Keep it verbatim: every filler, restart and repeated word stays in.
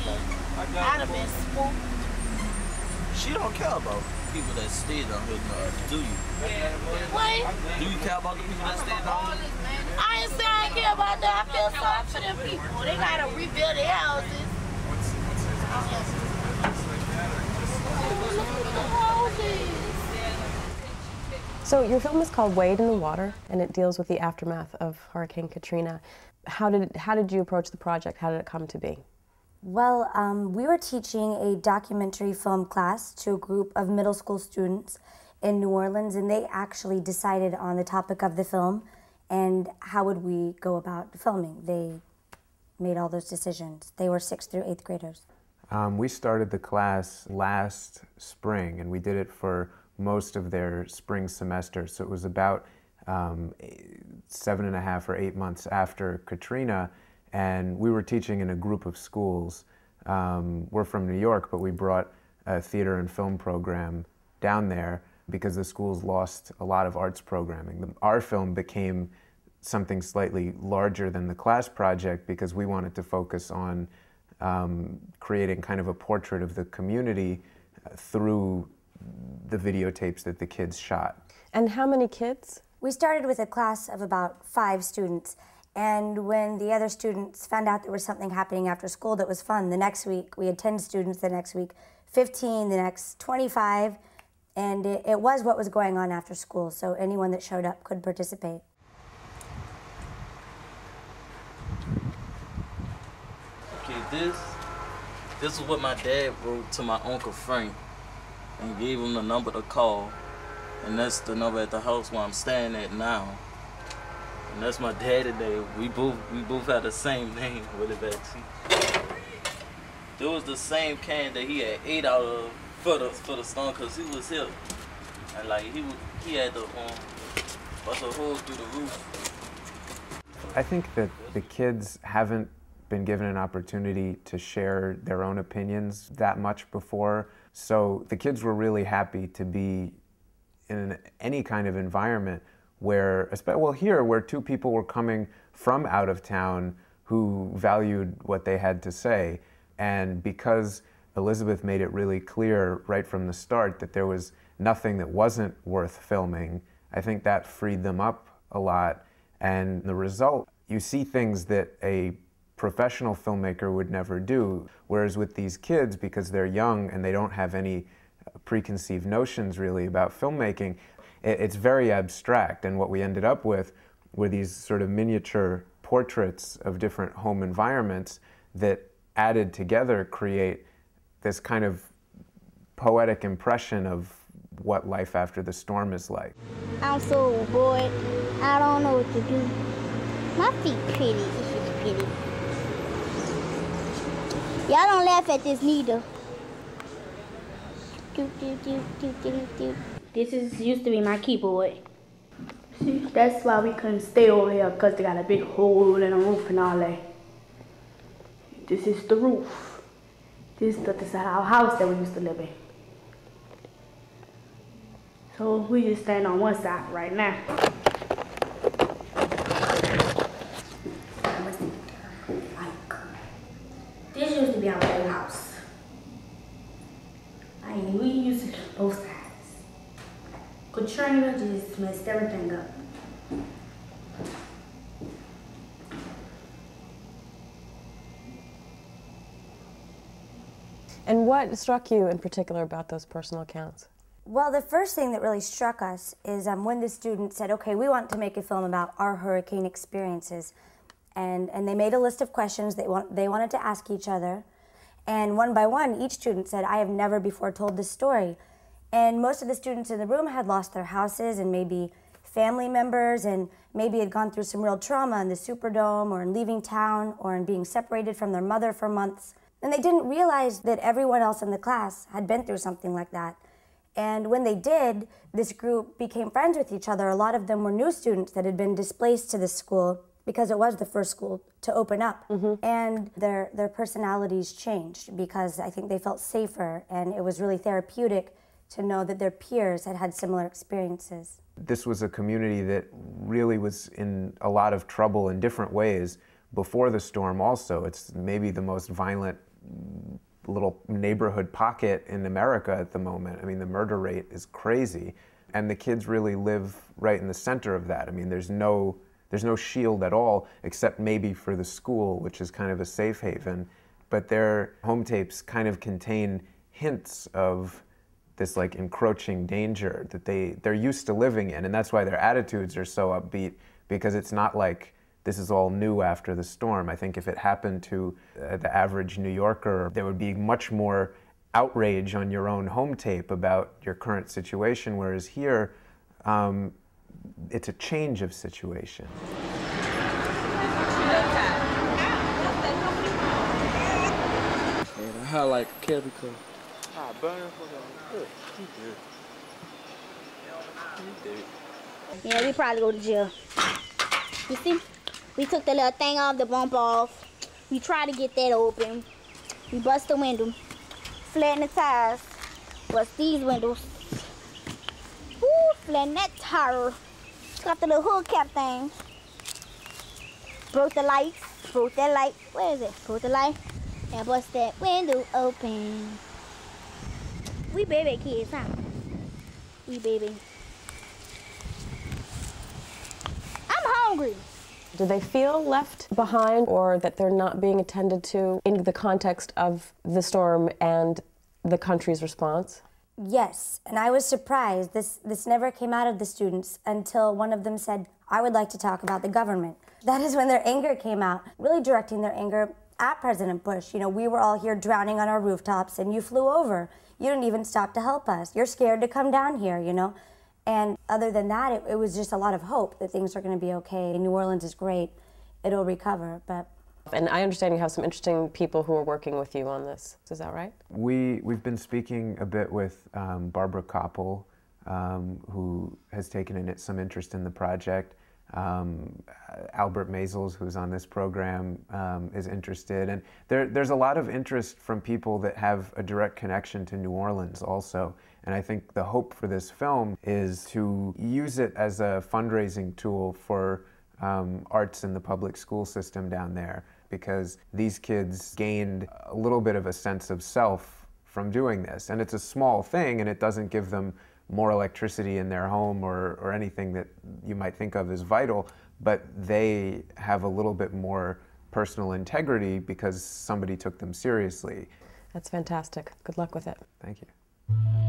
I'd have been swooped. She don't care about people that stay down here, uh, do you? Wait. Do you care about the people that stay down here? I ain't saying I care about that. I feel sorry for them people. They gotta rebuild their houses. So your film is called Wade in the Water, and it deals with the aftermath of Hurricane Katrina. How did, how did you approach the project? How did it come to be? Well, um, we were teaching a documentary film class to a group of middle school students in New Orleans, and they actually decided on the topic of the film and how would we go about filming. They made all those decisions. They were sixth through eighth graders. Um, we started the class last spring, and we did it for most of their spring semester. So it was about um, seven and a half or eight months after Katrina, and we were teaching in a group of schools. Um, we're from New York, but we brought a theater and film program down there because the schools lost a lot of arts programming. The, our film became something slightly larger than the class project because we wanted to focus on um, creating kind of a portrait of the community uh, through the videotapes that the kids shot. And how many kids? We started with a class of about five students, and when the other students found out there was something happening after school that was fun, the next week we had ten students, the next week fifteen, the next twenty-five, and it, it was what was going on after school, so anyone that showed up could participate. Okay, this, this is what my dad wrote to my Uncle Frank and gave him the number to call. And that's the number at the house where I'm staying at now. And that's my daddy today. We both we both had the same name with it back. It was the same can that he had ate out of for the for the storm because he was here. And like he was, he had to um bust a hole through the roof. I think that the kids haven't been given an opportunity to share their own opinions that much before. So the kids were really happy to be in any kind of environment where, well, here, where two people were coming from out of town who valued what they had to say. And because Elizabeth made it really clear right from the start that there was nothing that wasn't worth filming, I think that freed them up a lot. And the result, you see things that a professional filmmaker would never do. Whereas with these kids, because they're young and they don't have any preconceived notions really about filmmaking, it's very abstract, and what we ended up with were these sort of miniature portraits of different home environments that added together create this kind of poetic impression of what life after the storm is like. I'm so bored. I don't know what to do. My feet pretty. It's just pretty. Y'all don't laugh at this neither. Do, do, do, do, do, do. This is used to be my keyboard. See, that's why we couldn't stay over here, because they got a big hole in the roof and all that. This is the roof. This is the, this is our house that we used to live in. So we just stand on one side right now. This used to be our old house. I mean, we used to both sides. Katrina just messed everything up. And what struck you in particular about those personal accounts? Well, the first thing that really struck us is um, when the students said, okay, we want to make a film about our hurricane experiences. And, and they made a list of questions they, want, they wanted to ask each other. And one by one, each student said, I have never before told this story. And most of the students in the room had lost their houses and maybe family members and maybe had gone through some real trauma in the Superdome or in leaving town or in being separated from their mother for months. And they didn't realize that everyone else in the class had been through something like that. And when they did, this group became friends with each other. A lot of them were new students that had been displaced to this school because it was the first school to open up. Mm-hmm. And their, their personalities changed because I think they felt safer, and it was really therapeutic to know that their peers had had similar experiences. This was a community that really was in a lot of trouble in different ways before the storm also. It's maybe the most violent little neighborhood pocket in America at the moment. I mean, the murder rate is crazy, and the kids really live right in the center of that. I mean, there's no, there's no shield at all, except maybe for the school, which is kind of a safe haven. But their home tapes kind of contain hints of this like encroaching danger that they, they're used to living in, and that's why their attitudes are so upbeat, because it's not like this is all new after the storm. I think if it happened to uh, the average New Yorker, there would be much more outrage on your own home tape about your current situation, whereas here, um, it's a change of situation. And I like Gabriel. Ah, burn for the good. He did. He did. Yeah, we probably go to jail. You see, we took the little thing off, the bump off. We tried to get that open. We bust the window, flatten the tires, bust these windows. Woo, flatten that tire. Got the little hood cap thing. Broke the lights, broke that light. Where is it? Broke the light and bust that window open. We baby kids, huh? We baby. I'm hungry. Do they feel left behind, or that they're not being attended to in the context of the storm and the country's response? Yes, and I was surprised. This, this never came out of the students until one of them said, I would like to talk about the government. That is when their anger came out, really directing their anger at President Bush. You know, we were all here drowning on our rooftops and you flew over. You didn't even stop to help us. You're scared to come down here, you know? And other than that, it, it was just a lot of hope that things are going to be okay. New Orleans is great. It'll recover, but... And I understand you have some interesting people who are working with you on this. Is that right? We, we've been speaking a bit with um, Barbara Koppel, um, who has taken in some interest in the project. Um, Albert Maisels, who's on this program, um, is interested. And there, there's a lot of interest from people that have a direct connection to New Orleans also. And I think the hope for this film is to use it as a fundraising tool for um, arts in the public school system down there, because these kids gained a little bit of a sense of self from doing this. And it's a small thing, and it doesn't give them more electricity in their home or, or anything that you might think of as vital, but they have a little bit more personal integrity because somebody took them seriously. That's fantastic. Good luck with it. Thank you.